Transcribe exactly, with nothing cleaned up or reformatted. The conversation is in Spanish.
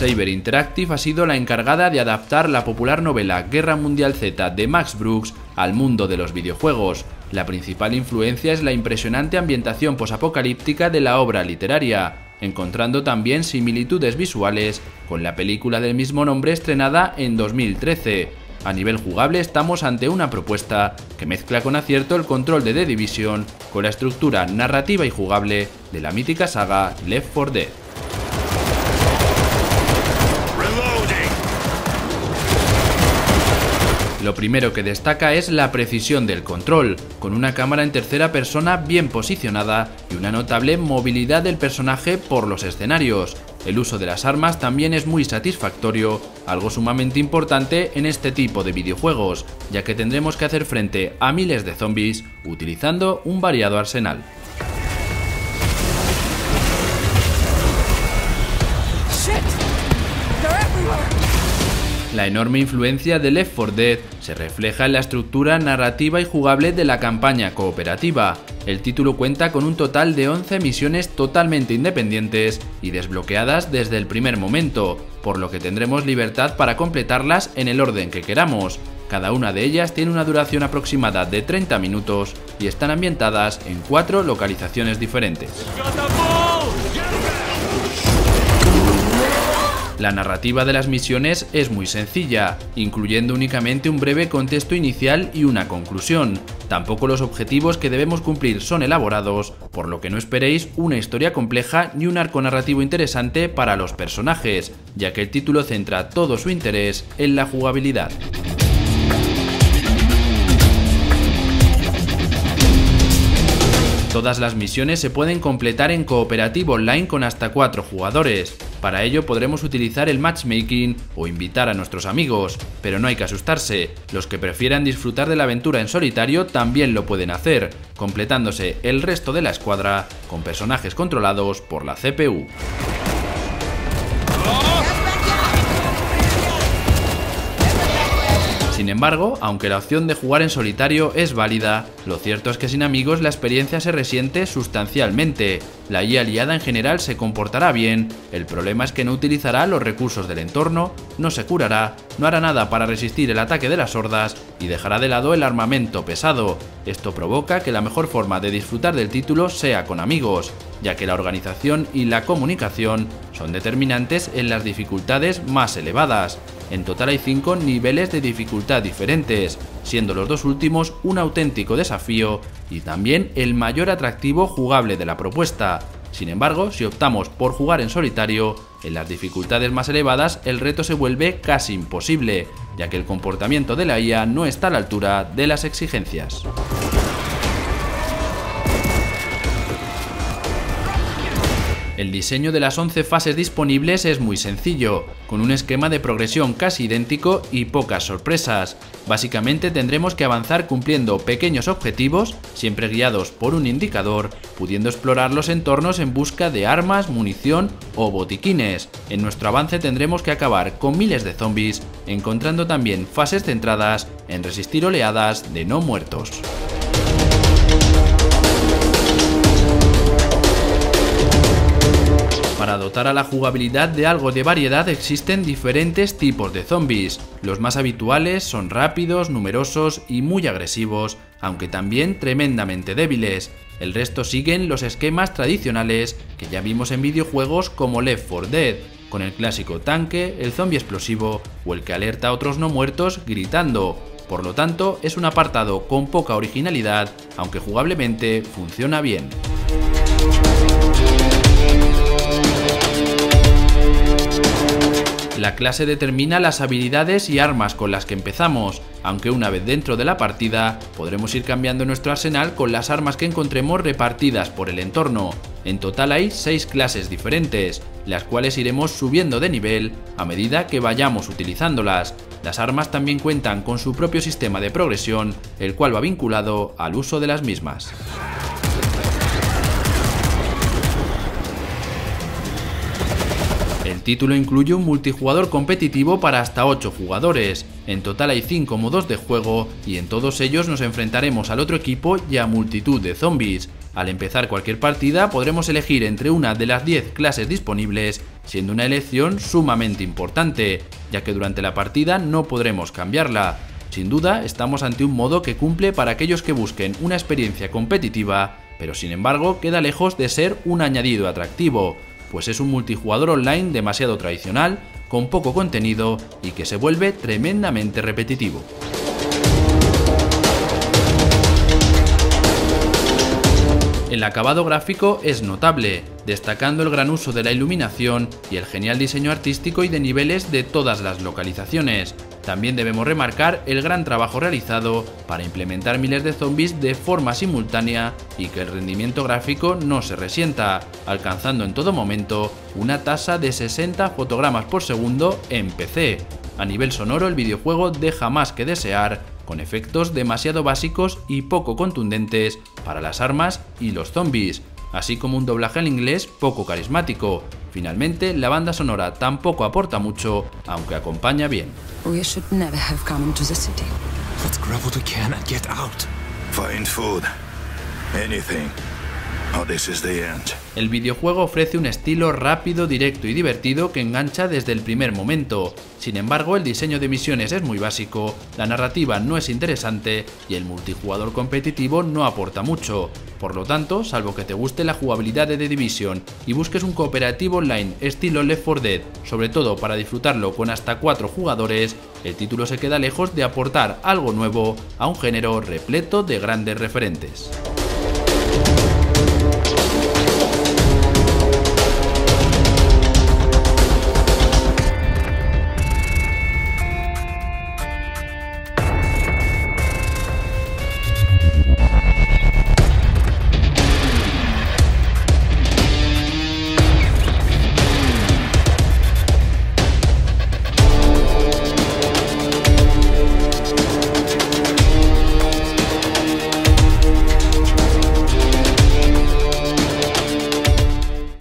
Saber Interactive ha sido la encargada de adaptar la popular novela Guerra Mundial Z de Max Brooks al mundo de los videojuegos. La principal influencia es la impresionante ambientación posapocalíptica de la obra literaria, encontrando también similitudes visuales con la película del mismo nombre estrenada en dos mil trece. A nivel jugable estamos ante una propuesta que mezcla con acierto el control de The Division con la estructura narrativa y jugable de la mítica saga Left four Dead. Lo primero que destaca es la precisión del control, con una cámara en tercera persona bien posicionada y una notable movilidad del personaje por los escenarios. El uso de las armas también es muy satisfactorio, algo sumamente importante en este tipo de videojuegos, ya que tendremos que hacer frente a miles de zombies utilizando un variado arsenal. La enorme influencia de Left four Dead se refleja en la estructura narrativa y jugable de la campaña cooperativa. El título cuenta con un total de once misiones totalmente independientes y desbloqueadas desde el primer momento, por lo que tendremos libertad para completarlas en el orden que queramos. Cada una de ellas tiene una duración aproximada de treinta minutos y están ambientadas en cuatro localizaciones diferentes. La narrativa de las misiones es muy sencilla, incluyendo únicamente un breve contexto inicial y una conclusión. Tampoco los objetivos que debemos cumplir son elaborados, por lo que no esperéis una historia compleja ni un arco narrativo interesante para los personajes, ya que el título centra todo su interés en la jugabilidad. Todas las misiones se pueden completar en cooperativo online con hasta cuatro jugadores. Para ello podremos utilizar el matchmaking o invitar a nuestros amigos, pero no hay que asustarse, los que prefieran disfrutar de la aventura en solitario también lo pueden hacer, completándose el resto de la escuadra con personajes controlados por la C P U. Sin embargo, aunque la opción de jugar en solitario es válida, lo cierto es que sin amigos la experiencia se resiente sustancialmente. La I A aliada en general se comportará bien, el problema es que no utilizará los recursos del entorno, no se curará, no hará nada para resistir el ataque de las hordas y dejará de lado el armamento pesado. Esto provoca que la mejor forma de disfrutar del título sea con amigos, ya que la organización y la comunicación son determinantes en las dificultades más elevadas. En total hay cinco niveles de dificultad diferentes, siendo los dos últimos un auténtico desafío y también el mayor atractivo jugable de la propuesta. Sin embargo, si optamos por jugar en solitario, en las dificultades más elevadas el reto se vuelve casi imposible, ya que el comportamiento de la I A no está a la altura de las exigencias. El diseño de las once fases disponibles es muy sencillo, con un esquema de progresión casi idéntico y pocas sorpresas. Básicamente tendremos que avanzar cumpliendo pequeños objetivos, siempre guiados por un indicador, pudiendo explorar los entornos en busca de armas, munición o botiquines. En nuestro avance tendremos que acabar con miles de zombies, encontrando también fases centradas en resistir oleadas de no muertos. Para dotar a la jugabilidad de algo de variedad existen diferentes tipos de zombies. Los más habituales son rápidos, numerosos y muy agresivos, aunque también tremendamente débiles. El resto siguen los esquemas tradicionales que ya vimos en videojuegos como Left four Dead, con el clásico tanque, el zombie explosivo o el que alerta a otros no muertos gritando. Por lo tanto, es un apartado con poca originalidad, aunque jugablemente funciona bien. La clase determina las habilidades y armas con las que empezamos, aunque una vez dentro de la partida podremos ir cambiando nuestro arsenal con las armas que encontremos repartidas por el entorno. En total hay seis clases diferentes, las cuales iremos subiendo de nivel a medida que vayamos utilizándolas. Las armas también cuentan con su propio sistema de progresión, el cual va vinculado al uso de las mismas. El título incluye un multijugador competitivo para hasta ocho jugadores. En total hay cinco modos de juego y en todos ellos nos enfrentaremos al otro equipo y a multitud de zombies. Al empezar cualquier partida podremos elegir entre una de las diez clases disponibles, siendo una elección sumamente importante, ya que durante la partida no podremos cambiarla. Sin duda, estamos ante un modo que cumple para aquellos que busquen una experiencia competitiva, pero sin embargo queda lejos de ser un añadido atractivo, pues es un multijugador online demasiado tradicional, con poco contenido y que se vuelve tremendamente repetitivo. El acabado gráfico es notable, destacando el gran uso de la iluminación y el genial diseño artístico y de niveles de todas las localizaciones. También debemos remarcar el gran trabajo realizado para implementar miles de zombies de forma simultánea y que el rendimiento gráfico no se resienta, alcanzando en todo momento una tasa de sesenta fotogramas por segundo en P C. A nivel sonoro, el videojuego deja más que desear, con efectos demasiado básicos y poco contundentes para las armas y los zombies, así como un doblaje al inglés poco carismático. Finalmente, la banda sonora tampoco aporta mucho, aunque acompaña bien. We should never have come into the city. Let's grab what we can and get out. Find food. Anything. Oh, this is the end. El videojuego ofrece un estilo rápido, directo y divertido que engancha desde el primer momento. Sin embargo, el diseño de misiones es muy básico, la narrativa no es interesante y el multijugador competitivo no aporta mucho. Por lo tanto, salvo que te guste la jugabilidad de The Division y busques un cooperativo online estilo Left four Dead, sobre todo para disfrutarlo con hasta cuatro jugadores, el título se queda lejos de aportar algo nuevo a un género repleto de grandes referentes.